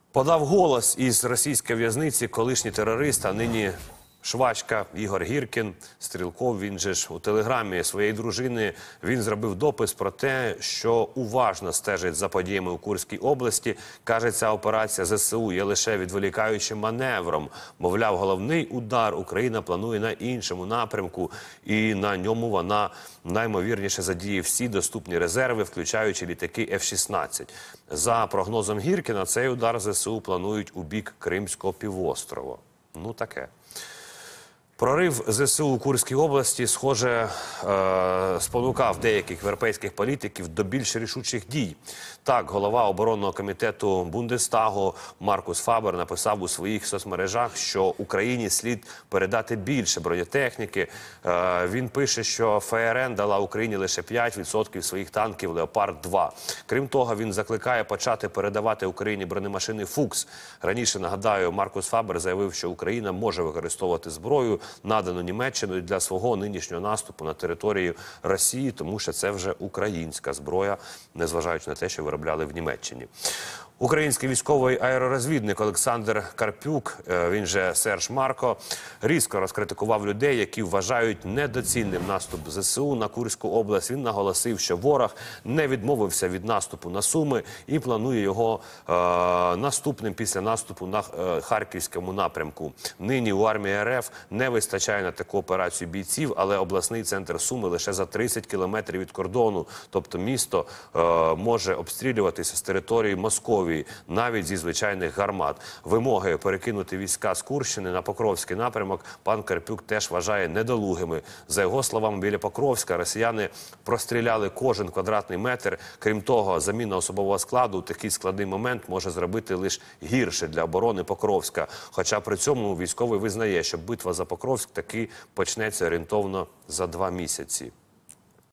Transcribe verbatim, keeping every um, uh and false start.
Подав голос із російської в'язниці колишній терорист, а нині швачка Ігор Гіркін, Стрілков, він же ж у телеграмі своєї дружини, він зробив допис про те, що уважно стежить за подіями у Курській області. Каже, ця операція ЗСУ є лише відволікаючим маневром. Мовляв, головний удар Україна планує на іншому напрямку, і на ньому вона наймовірніше задіє всі доступні резерви, включаючи літаки Еф шістнадцять. За прогнозом Гіркіна, цей удар ЗСУ планують у бік Кримського півострова. Ну таке. Прорив ЗСУ у Курській області, схоже, спонукав деяких європейських політиків до більш рішучих дій. Так, голова оборонного комітету Бундестагу Маркус Фабер написав у своїх соцмережах, що Україні слід передати більше бронетехніки. Він пише, що ФРН дала Україні лише п'ять відсотків своїх танків «Леопард два». Крім того, він закликає почати передавати Україні бронемашини «Фукс». Раніше, нагадаю, Маркус Фабер заявив, що Україна може використовувати зброю, надану Німеччиною для свого нинішнього наступу на територію Росії, тому що це вже українська зброя, незважаючи на те, що виробляли в Німеччині. Український військовий аеророзвідник Олександр Карпюк, він же Серж Марко, різко розкритикував людей, які вважають недоцільним наступ ЗСУ на Курську область. Він наголосив, що ворог не відмовився від наступу на Суми і планує його е, наступним після наступу на е, Харківському напрямку. Нині у армії РФ не вистачає на таку операцію бійців, але обласний центр Суми лише за тридцять кілометрів від кордону, тобто місто е, може обстрілюватися з території Московії, навіть зі звичайних гармат. Вимоги перекинути війська з Курщини на Покровський напрямок пан Карпюк теж вважає недолугими. За його словами, біля Покровська росіяни простріляли кожен квадратний метр. Крім того, заміна особового складу у такий складний момент може зробити лише гірше для оборони Покровська. Хоча при цьому військовий визнає, що битва за Покровськ таки почнеться орієнтовно за два місяці.